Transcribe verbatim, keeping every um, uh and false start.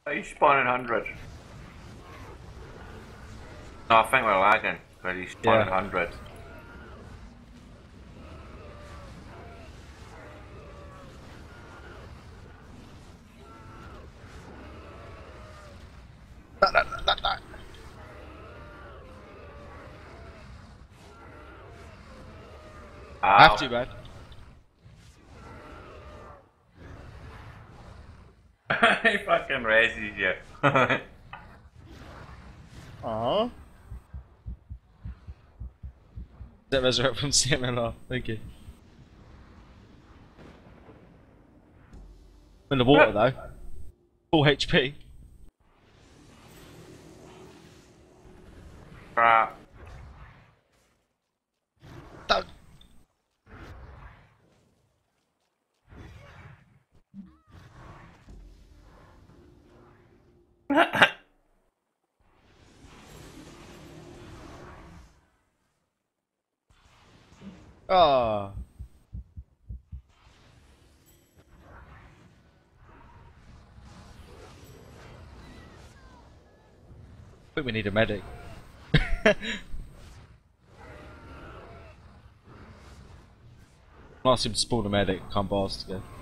He's spawning one hundred. No, I think we're lagging, but he's spawning Yeah. one hundred. No, no, no, no, no. I have to, man. He fucking raises you. Aww. That resurrect from C M L R, thank you. I'm in the water though. Full H P. Crap. Don't. Oh. I think we need a medic. Ask him to spawn a medic, can't bars to go.